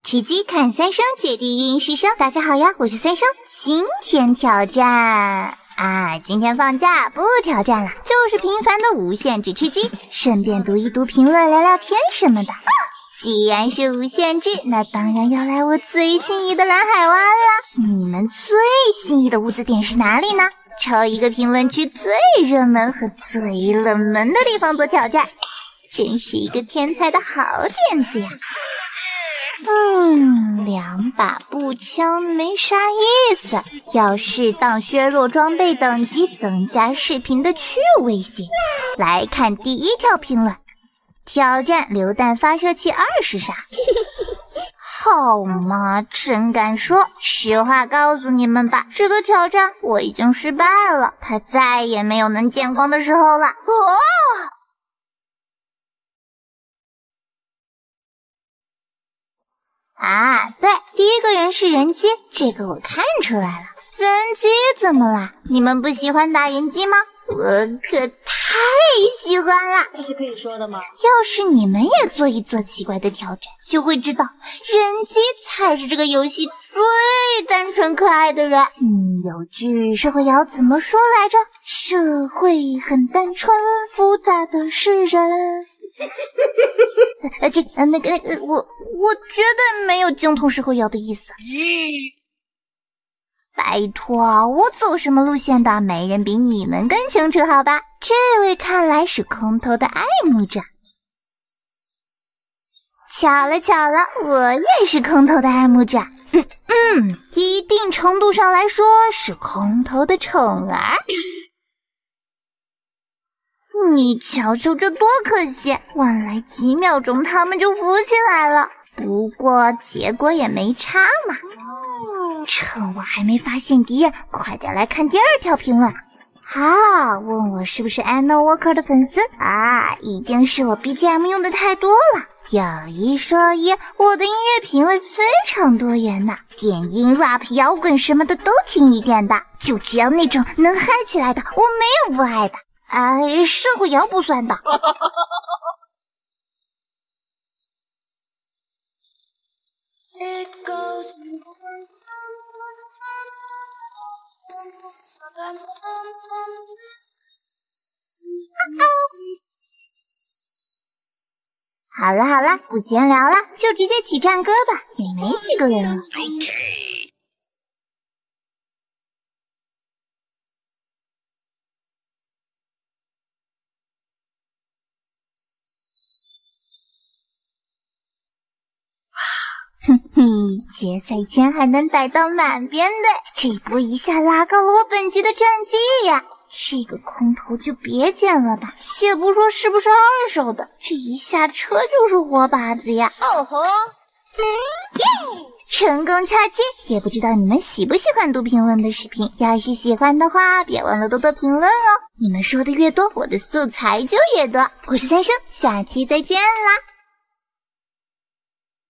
吃鸡看三生，姐弟运势生。大家好呀，我是三生。今天挑战今天放假不挑战了，就是平凡的无限制吃鸡，顺便读一读评论，聊聊天什么的。既然是无限制，那当然要来我最心仪的蓝海湾啦。你们最心仪的物资点是哪里呢？抽一个评论区最热门和最冷门的地方做挑战，真是一个天才的好点子呀。2把步枪没啥意思，要适当削弱装备等级，增加视频的趣味性。来看第一条评论，挑战榴弹发射器20杀。好嘛，真敢说，实话告诉你们吧，这个挑战我已经失败了，它再也没有能见光的时候了。对，第一个人是人机，这个我看出来了。人机怎么了？你们不喜欢打人机吗？我可太喜欢了。 这是可以说的吗？ 要是你们也做一做奇怪的挑战，就会知道人机才是这个游戏最单纯可爱的人。有句社会谣怎么说来着？社会很单纯，复杂的是人。我绝对没有精通社会谣的意思。拜托，我走什么路线的，没人比你们更清楚，好吧？这位看来是空投的爱慕者。巧了，我也是空投的爱慕者。一定程度上来说是空投的宠儿。你瞧瞧这多可惜，晚来几秒钟他们就浮起来了。不过结果也没差嘛。趁我还没发现敌人，快点来看第二条评论。问我是不是 Anna Walker 的粉丝一定是我 BGM 用的太多了。有一说一，我的音乐品味非常多元呢，电音 rap 摇滚什么的都听一遍的，就只要那种能嗨起来的，我没有不爱的。社会摇不算的。好了，不闲聊了，就直接起战歌吧，也没几个人了。决赛圈还能逮到满编队，这波一下拉高了我本集的战绩呀！这个空投就别捡了吧，且不说是不是二手的，这一下车就是活靶子呀！成功掐击！也不知道你们喜不喜欢读评论的视频，要是喜欢的话，别忘了多多评论哦！你们说的越多，我的素材就越多。我是三生，下期再见啦！